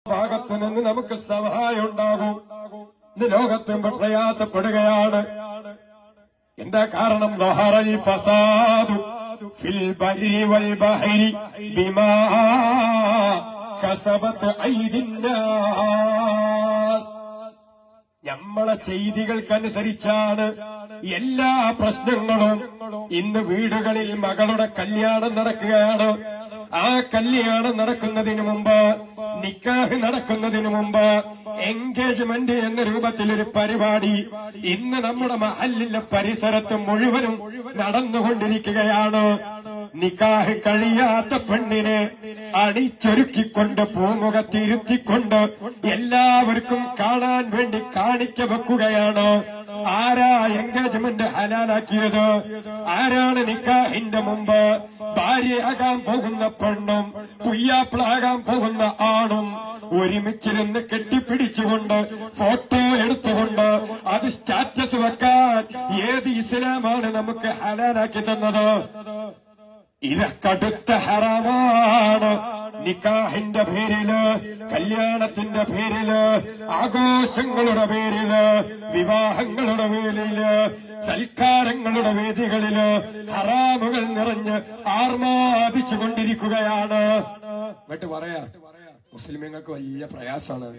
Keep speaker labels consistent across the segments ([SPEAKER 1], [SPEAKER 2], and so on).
[SPEAKER 1] ഭാഗത്തു നിന്ന് നമുക്ക് സഹായം ഉണ്ടാകും. ഇന്ന് ലോകത്തും പ്രയാസപ്പെടുകയാണ്. എന്താ കാരണം? ളഹറൽ ഫസാദു ഫിൽ ബർരി വൽ ബഹരി ബിമാ കസബത് ഐദിന്നാസ്. നമ്മളെ ചെയ്തികൾക്കനുസരിച്ചാണ് എല്ലാ പ്രശ്നങ്ങളും. ഇന്ന് വീടുകളിൽ മകളുടെ കല്യാണം നടക്കുകയാണ്. ആ കല്യാണം നടക്കുന്നതിന് മുമ്പ്, നിക്കാഹ് നടക്കുന്നതിന് മുമ്പ് എൻഗേജ്മെന്റ് എന്ന രൂപത്തിലൊരു പരിപാടി ഇന്ന് നമ്മുടെ മഹല്ലിലെ പരിസരത്ത് മുഴുവനും നടന്നുകൊണ്ടിരിക്കുകയാണ്. നിക്കാഹ് കഴിയാത്ത പെണ്ണിനെ അണിച്ചൊരുക്കിക്കൊണ്ട് പൂമുഖത്തിരുത്തിക്കൊണ്ട് എല്ലാവർക്കും കാണാൻ വേണ്ടി കാണിക്ക വെക്കുകയാണ്. ആരാ എൻഗേജ്മെന്റ് ഹലാലാക്കിയത്? ആരാണ് നിക്കാഹിന്റെ മുമ്പ് ഭാര്യയാകാൻ പോകുന്ന പെണ്ണും പുയ്യാപ്പിളാകാൻ പോകുന്ന ആണും ഒരുമിച്ചിരുന്ന് കെട്ടിപ്പിടിച്ചുകൊണ്ട് ഫോട്ടോ എടുത്തുകൊണ്ട് അത് സ്റ്റാറ്റസ് വെക്കാൻ ഏത് ഇസ്ലാമാണ് നമുക്ക് ഹലാലാക്കി തന്നത്? ഇത് കടുത്ത ഹറാമാണ്. നിക്കാഹിന്റെ പേരില്, കല്യാണത്തിന്റെ പേരില്, ആഘോഷങ്ങളുടെ പേരില്, വിവാഹങ്ങളുടെ പേരില്, സൽക്കാരങ്ങളുടെ വേദികളില് ഹറാമുകൾ നിറഞ്ഞ് ആർമാദിച്ചു കൊണ്ടിരിക്കുകയാണ്. എന്നിട്ട് പറയാ മുസ്ലിമീങ്ങൾക്ക് വലിയ പ്രയാസമാണ്.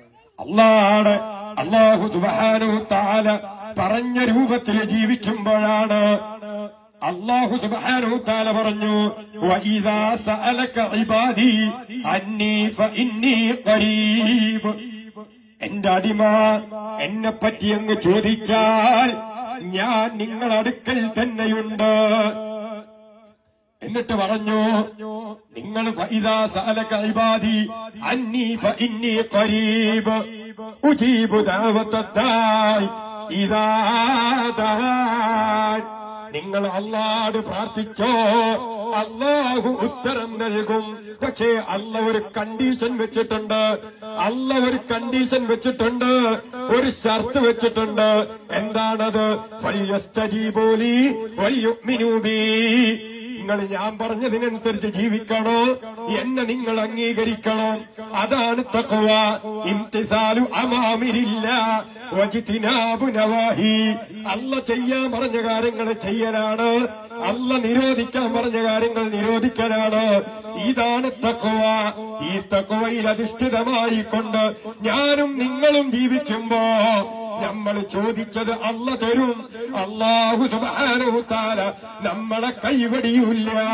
[SPEAKER 1] അല്ലാഹു സുബ്ഹാനഹു തആല പറഞ്ഞ രൂപത്തിൽ ജീവിക്കുമ്പോഴാണ്. അല്ലാഹു സുബ്ഹാനഹു തആല പറഞ്ഞു, വഇദാ സഅലക ഇബാദി അന്നി ഫഇന്നി ഖരീബ്. എന്റെ അടിമ എന്നെപ്പറ്റി അങ്ങ് ചോദിച്ചാൽ ഞാൻ നിങ്ങളടുക്കൽ തന്നെയുണ്ട്. എന്നിട്ട് പറഞ്ഞു, നിങ്ങൾ ഫഇദാ സഅലക ഇബാദി അന്നി ഫഇന്നി ഖരീബ് ഉജീബു ദഅവത്തദ്ദാഇ ഇദാ ദഅാൻ. നിങ്ങൾ അല്ലാഹുവോട് പ്രാർത്ഥിച്ചോ, അല്ലാഹു ഉത്തരം നൽകും. പക്ഷേ ഒരു കണ്ടീഷൻ വെച്ചിട്ടുണ്ട്. ഒരു കണ്ടീഷൻ വെച്ചിട്ടുണ്ട്, ഒരു ഷർത്ത് വെച്ചിട്ടുണ്ട്. എന്താണത്? ഫൽയസ്തജീബൂ ലീ വൽയുഅ്മിനൂ ബീ. നിങ്ങൾ ഞാൻ പറഞ്ഞതിനനുസരിച്ച് ജീവിക്കണോ, എന്നെ നിങ്ങൾ അംഗീകരിക്കണം. അതാണ് തഖ്വ. ഇംതിസാലു അമാമിരില്ലാ വജ്തിനാബു നവാഹി. അല്ലാഹ് ചെയ്യാൻ പറഞ്ഞ കാര്യങ്ങൾ ചെയ്യലാണ്, അല്ലാഹ് നിരോധിക്കാൻ പറഞ്ഞ കാര്യങ്ങൾ നിരോധിക്കലാണ്. ഇതാണ് തഖ്വ. ഈ തഖ്വയിൽ അധിഷ്ഠിതമായിക്കൊണ്ട് ഞാനും നിങ്ങളും ജീവിക്കുമ്പോ നമ്മൾ ചോദിച്ചത് അല്ലാഹ് തരും. അല്ലാഹു സുബ്ഹാനഹു തആല നമ്മളെ കൈവടിയൂല്ല.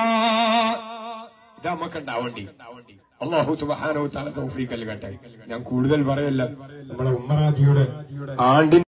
[SPEAKER 1] ഇത് നമുക്കുണ്ടാവേണ്ടി. അല്ലാഹു സുബ്ഹാനഹു തആല തൗഫീഖ് നൽകട്ടെ. ഞാൻ കൂടുതൽ പറയല്ല. നമ്മളെ ഉമ്മറാജിയുടെ ആണ്ടിന്